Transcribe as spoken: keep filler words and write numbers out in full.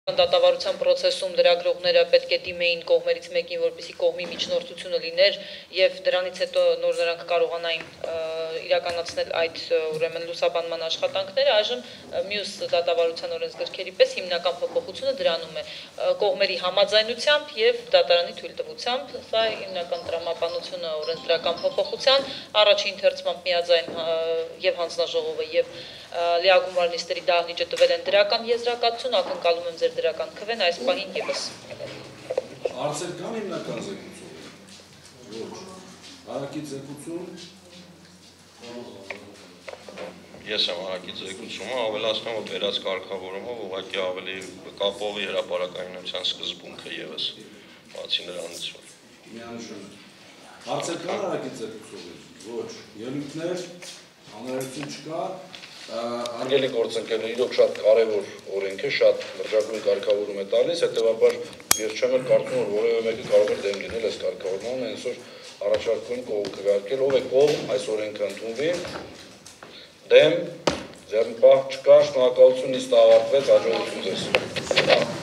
Դատավարության process-ում լրագրողները պետք է դիմեին կողմերից մեկին, որպեսզի կողմի միջնորդությունը լիներ, եւ դրանից հետո նոր նրանք կարողանային իրականացնել այդ ուրեմն լուսաբանման աշխատանքները, այժմ մյուս դատավարության օրենսգրքերի պես հիմնական փոփոխությունը դրանում է կողմերի համաձայնությամբ եւ դատարանի թույլտվությամբ, սա հիմնական տրամաբանությունը օրենսդրական փոփոխության, առաջին ընթերցմամբ միաձայն եւ հանձնաժողովը եւ լիագումար նիստերի դահլիճը տվել են դրական եզրակացություն, ակնկալում եմ ձեր դրական քվեն այս պահին եւս։ Հարցեր կան հիմնական զեկուցում։ Ոչ։ Հարակից զեկուցում։ Ես եմ հարակից զեկուցումը, ավելացնում եմ, որ վերած կարգավորումը ուղղակի ավելի կապողի հրապարակայնության սկզբունքը եւս, բացի նրանից։ Միանշան։ Հարցեր կան հարակից զեկուցում։ Ոչ։ Ելույթներ, անհրաժեշտություն չկա։ Արգելի գործընկերներ, իրոք շատ կարևոր օրենք է, շատ մրջագույն կարգավորում է տալիս, հետևաբար ես չեմ էլ կարծում, որ որևէ մեկը կարող է դեմ լինել այս կարգավորմանը, այսօր առաջարկում կողմ քվեարկել, ով է կողմ այս օրենքը ընդունվի, դեմ, ձեռնպահ չկա, շնորհակալություն, նիստը ավարտվեց, հաջողություն ձեզ։